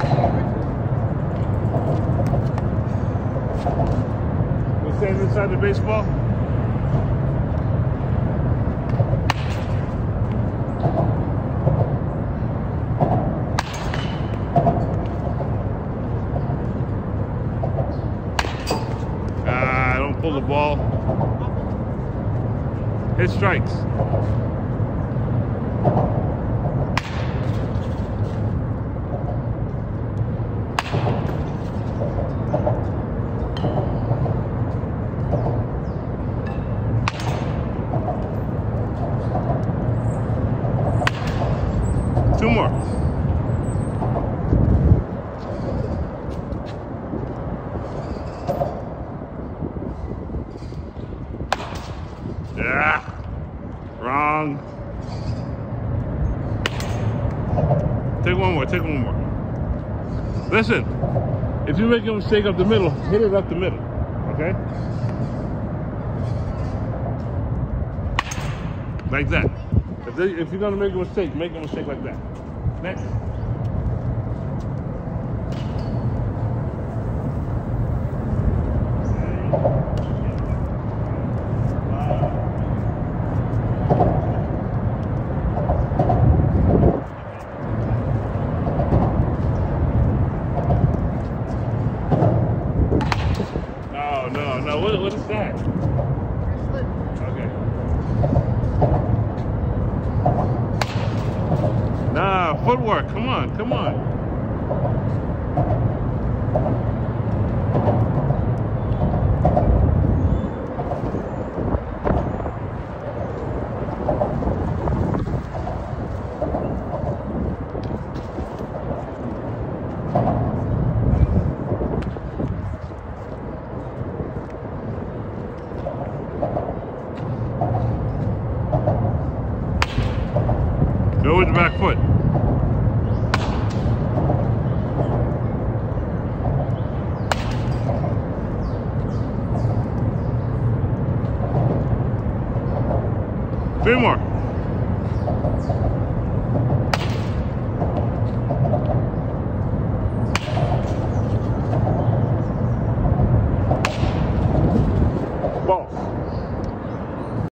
We're staying inside the baseball. Don't pull the ball. Hit strikes. Two more. Yeah. Wrong. Take one more, take one more. Listen, if you make a mistake up the middle, hit it up the middle, okay? Like that. If you're gonna make a mistake like that. Next. No, what is that? Okay. Nah, footwork, come on, come on. Go with the back foot. Three more.